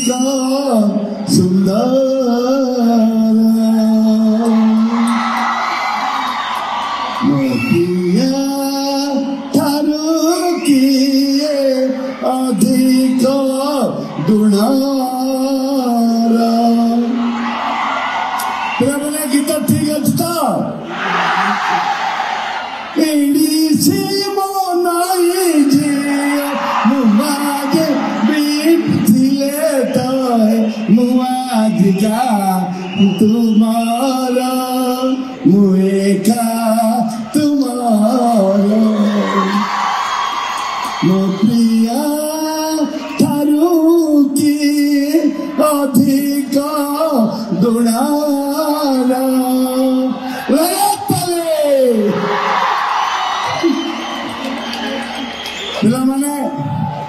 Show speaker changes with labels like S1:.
S1: सुंदर मोतिया थारू किए अधिक दुणारा बोले गीत ठीक अच्छे तो एडिसी मोनाई जी मुआजे बीत थिले तो मुआजिका तुम्हारा मुएका तुम्हारा मो प्रिया थारू की अधिक दुणारा पिला माने